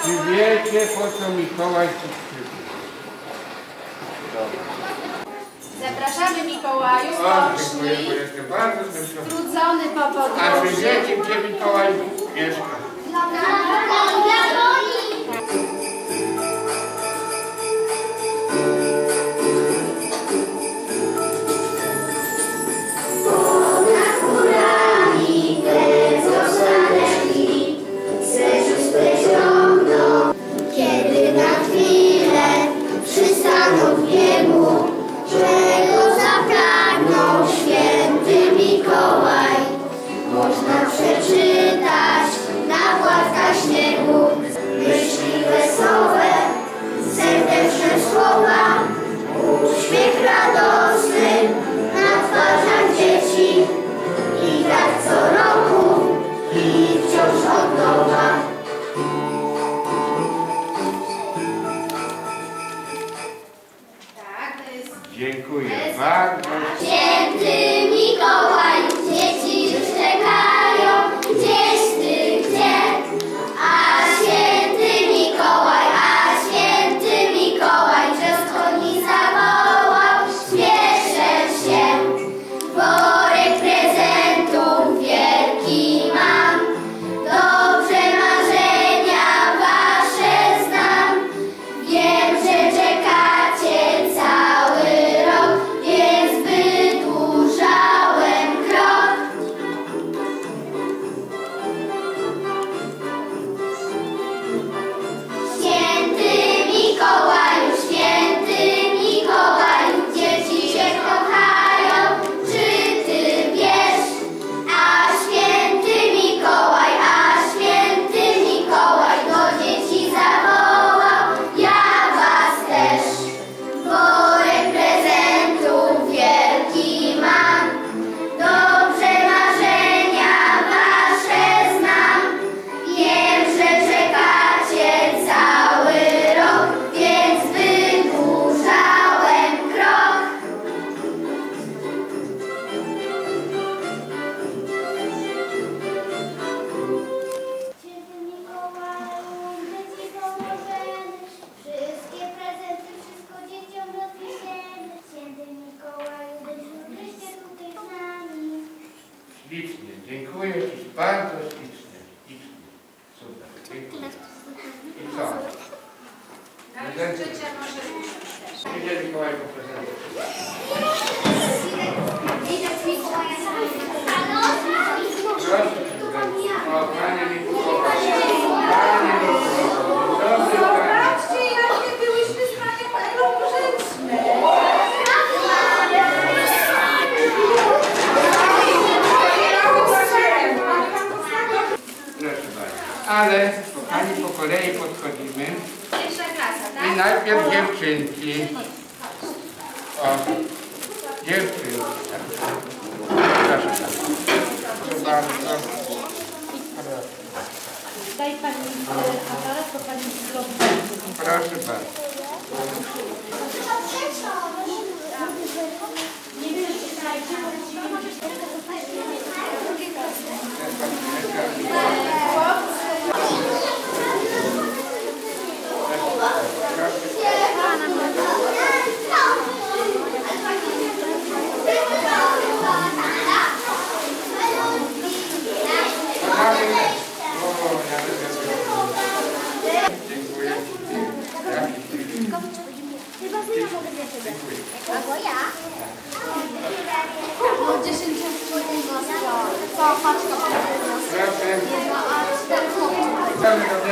Czy wiecie, po co Mikołaj ci przybył? Zapraszamy Mikołaju, Dziękuję, bo jestem bardzo zmęczony. strudzony po podróży. A czy wiecie, gdzie Mikołaj mieszka? Kiedy na chwilę przystaną w biegu, czego zapragnął święty Mikołaj, można przeczytać na płatkach śniegu. Myśli wesołe, serdeczne słowa, uśmiech radosny na twarzach dzieci. I tak co roku, i wciąż od nowa. Dziękuję bardzo. Święty Mikołaj, dzieci już czekają, gdzieś ty gdzie? A święty Mikołaj, że wschodni zawołał, spieszę się. Worek prezentów wielki mam, dobrze marzenia wasze znam. Wiem, że czekacie cały rok, więc wydłużałem krok. Święty Mikołaju, dzieci się kochają, czy ty wiesz? A święty Mikołaj do dzieci zawołał, ja was też. Worek prezentów wielki mam, dobrze marzenia wasze znam. Wiem, że czekacie cały rok, więc wydłużałem krok. Święty Mikołaju, my ci pomożemy, wszystkie prezenty, wszystko dzieciom rozpiszemy. Święty Mikołaju, wreszcie tutaj z nami. Ślicznie. Dziękuję ci bardzo ślicznie. Super. Dziękuję. I co? Życia może usiąść też. Idzie Mikołaj po prezencie. Proszę cię, o, panie Mikołaj. Panie Mikołaj. Dobry panie. Zobaczcie, jakie byłyśmy z panią Elą grzeczne. Proszę bardzo. Ale, kochani, po kolei podchodzimy. Pierwsza klasa, I tak? najpierw dziewczynki. O, dziewczynki. Proszę bardzo. Proszę bardzo. Daj pani aparat, to pani zrobi. Proszę bardzo. Nie wiem, czy znajdzie, bo Albo ja. No 10 zł. Co, paczka? Proszę. A 4 zł.